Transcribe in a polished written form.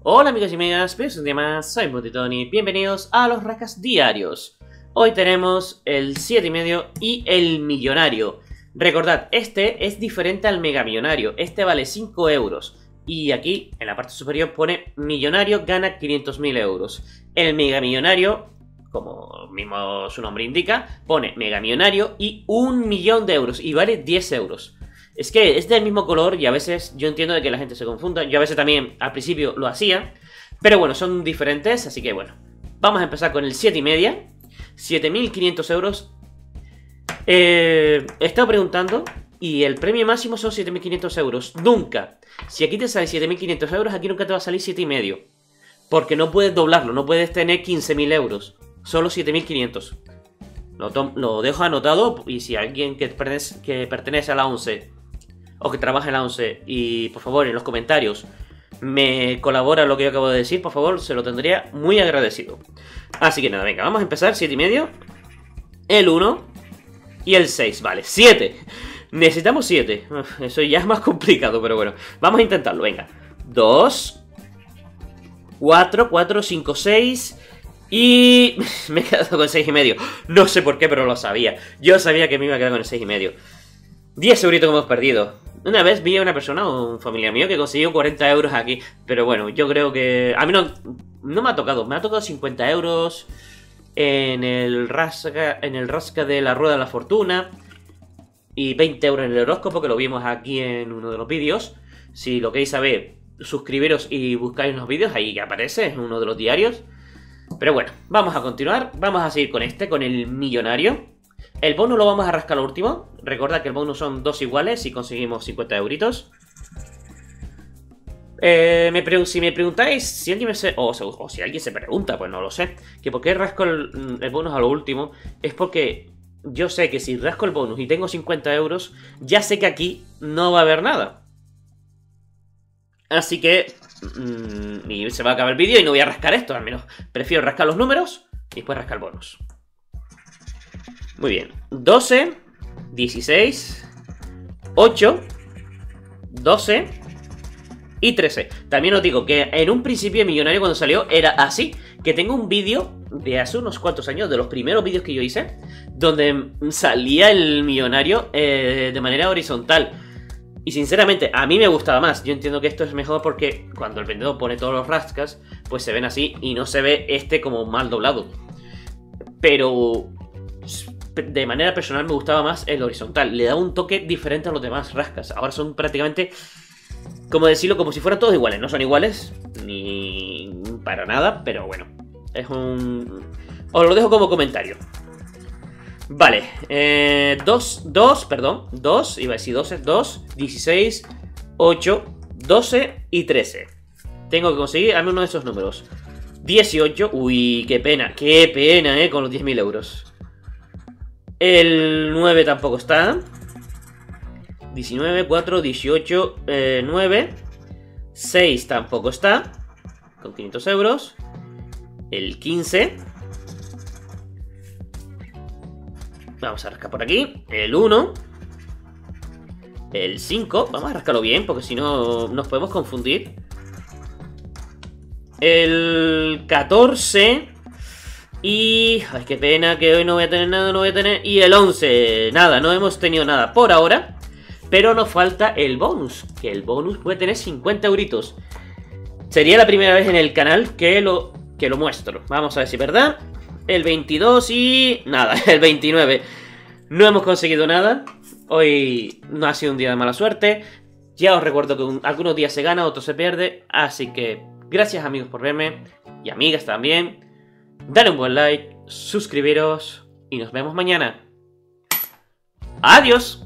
Hola amigos y amigas, bienvenidos un día más, soy Tony, bienvenidos a los rascas diarios. Hoy tenemos el 7,5 y el millonario. Recordad, este es diferente al mega millonario, este vale 5 euros. Y aquí, en la parte superior, pone millonario gana 500.000 euros. El mega millonario, como mismo su nombre indica, pone mega millonario y 1.000.000 de euros y vale 10 euros. Es que es del mismo color y a veces yo entiendo de que la gente se confunda. Yo a veces también al principio lo hacía. Pero bueno, son diferentes, así que bueno. Vamos a empezar con el 7,5. 7.500 euros. He estado preguntando y el premio máximo son 7.500 euros. Nunca. Si aquí te salen 7.500 euros, aquí nunca te va a salir 7,5. Porque no puedes doblarlo, no puedes tener 15.000 euros. Solo 7.500. Lo dejo anotado y si alguien que pertenece a la 11 o que trabaja en la 11 y por favor en los comentarios me colabora lo que yo acabo de decir, por favor, se lo tendría muy agradecido. Así que nada, venga, vamos a empezar. 7,5, el 1 y el 6, vale, 7. Necesitamos 7. Eso ya es más complicado, pero bueno, vamos a intentarlo, venga. 2, 4, 5, 6... Y me he quedado con 6,5. No sé por qué, pero lo sabía. Yo sabía que me iba a quedar con el 6,5. 10 euritos que hemos perdido. Una vez vi a una persona, un familiar mío, que consiguió 40 euros aquí. Pero bueno, yo creo que... A mí no me ha tocado. Me ha tocado 50 euros en el rasca de la rueda de la fortuna. Y 20 euros en el horóscopo, que lo vimos aquí en uno de los vídeos. Si lo queréis saber, suscribiros y buscáis los vídeos. Ahí que aparece, en uno de los diarios. Pero bueno, vamos a continuar. Vamos a seguir con el millonario. El bonus lo vamos a rascar lo último. Recordad que el bonus son 2 iguales y conseguimos 50 euritos. Si me preguntáis, si alguien o si alguien se pregunta, pues no lo sé, que por qué rasco el bonus a lo último, es porque yo sé que si rasco el bonus y tengo 50 euros, ya sé que aquí no va a haber nada. Así que... y se va a acabar el vídeo y no voy a rascar esto, al menos prefiero rascar los números y después rascar el bonus. Muy bien, 12, 16, 8, 12 y 13. También os digo que en un principio Millonario cuando salió era así, que tengo un vídeo de hace unos cuantos años, de los primeros vídeos que yo hice, donde salía el Millonario de manera horizontal. Y sinceramente, a mí me gustaba más. Yo entiendo que esto es mejor porque cuando el vendedor pone todos los rascas, pues se ven así y no se ve este como mal doblado. Pero de manera personal me gustaba más el horizontal. Le da un toque diferente a los demás rascas. Ahora son prácticamente, como decirlo, como si fueran todos iguales. No son iguales, ni para nada, pero bueno. Es un... Os lo dejo como comentario. Vale, 2, iba a decir 12, 2, 16, 8, 12 y 13. Tengo que conseguir al menos uno de esos números. 18, uy, qué pena, con los 10.000 euros. El 9 tampoco está. 19, 4, 18, 9. 6 tampoco está, con 500 euros. El 15... Vamos a rascar por aquí. El 1. El 5. Vamos a rascarlo bien, porque si no nos podemos confundir. El 14. Y... ay, qué pena que hoy no voy a tener nada, Y el 11. Nada, no hemos tenido nada por ahora. Pero nos falta el bonus. Que el bonus puede tener 50 euritos. Sería la primera vez en el canal que lo muestro. Vamos a ver si es verdad. El 22 y... nada, el 29. No hemos conseguido nada. Hoy no ha sido un día de mala suerte. Ya os recuerdo que algunos días se gana, otros se pierde. Así que gracias amigos por verme. Y amigas también. Dale un buen like, suscribiros y nos vemos mañana. ¡Adiós!